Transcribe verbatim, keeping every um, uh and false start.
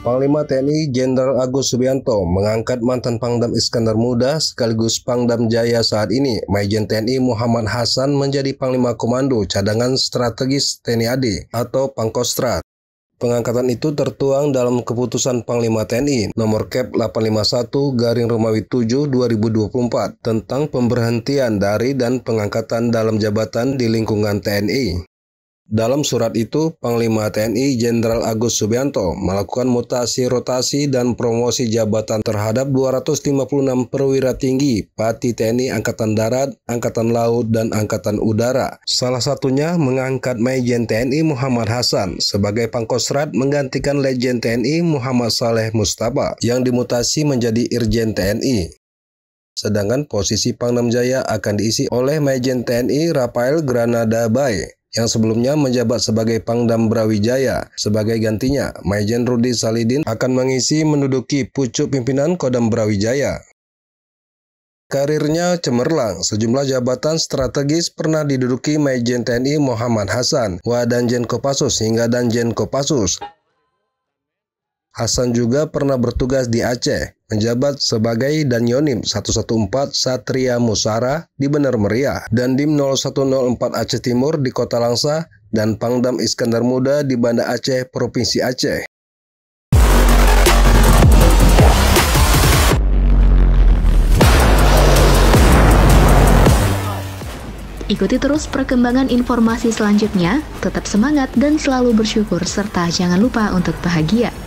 Panglima T N I Jenderal Agus Subianto mengangkat mantan Pangdam Iskandar Muda sekaligus Pangdam Jaya saat ini, Majen T N I Muhammad Hasan menjadi Panglima Komando Cadangan Strategis T N I A D atau Pangkostrat. Pengangkatan itu tertuang dalam keputusan Panglima T N I nomor Kep delapan lima satu garing Romawi tujuh dua ribu dua puluh empat tentang pemberhentian dari dan pengangkatan dalam jabatan di lingkungan T N I. Dalam surat itu, Panglima T N I Jenderal Agus Subianto melakukan mutasi rotasi dan promosi jabatan terhadap dua ratus lima puluh enam perwira tinggi Pati T N I Angkatan Darat, Angkatan Laut, dan Angkatan Udara. Salah satunya mengangkat Majen T N I Muhammad Hasan sebagai Pangkostrat menggantikan Lejen T N I Muhammad Saleh Mustafa yang dimutasi menjadi Irjen T N I. Sedangkan posisi Pangdam Jaya akan diisi oleh Majen T N I Rafael Granada Bay yang sebelumnya menjabat sebagai Pangdam Brawijaya. Sebagai gantinya, Majen Rudi Salidin akan mengisi menduduki pucuk pimpinan Kodam Brawijaya. Karirnya cemerlang, sejumlah jabatan strategis pernah diduduki Majen T N I Muhammad Hasan, Wadanjen Kopassus hingga Danjen Kopassus. Hasan juga pernah bertugas di Aceh, menjabat sebagai Danyonim seratus empat belas Satria Musara di Benar Meriah, Dandim nol satu nol empat Aceh Timur di Kota Langsa, dan Pangdam Iskandar Muda di Banda Aceh, Provinsi Aceh. Ikuti terus perkembangan informasi selanjutnya, tetap semangat dan selalu bersyukur, serta jangan lupa untuk bahagia.